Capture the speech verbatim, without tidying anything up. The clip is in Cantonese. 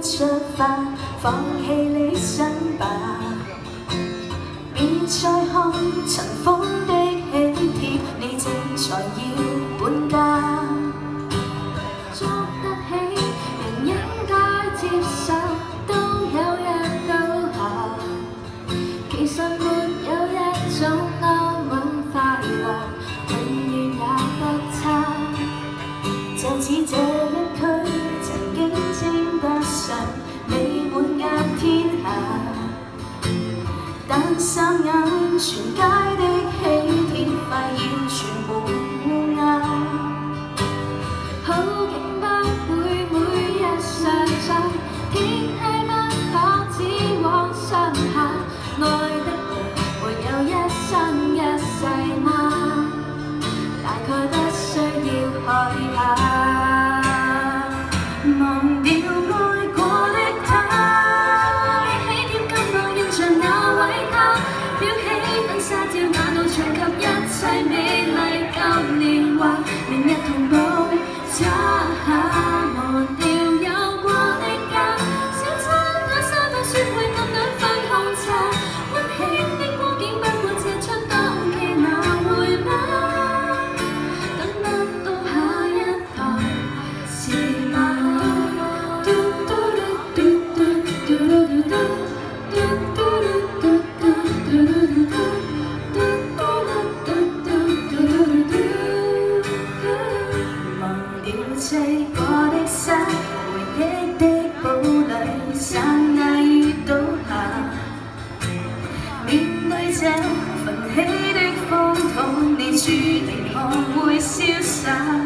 出發，放棄理想吧。別再看塵封的喜帖，你正在要搬家。捉得起，人應該接受，都有日到下。其實沒有一種安穩快樂，永遠也不差。就似這一區曾經稱得上美滿甲天下，但霎眼全街的喜帖快要全部烏鴉。好景不會每日常在，天氣不可只往上下。愛的人沒有一生一世嗎？大概不需要害怕。忘掉愛過的他，喜帖今日印象那位他，裱起婚紗照那道長及一切美麗舊年華，明日同步抓下，忘掉有過的家，小餐那三份雪會暗兩份紅茶，溫馨的光景不會借出當期那回嗎？等不到下一代是嗎？細個的山，回憶的堡壘，山崖遇倒下。面對這奮起的風土，你注定學會瀟灑。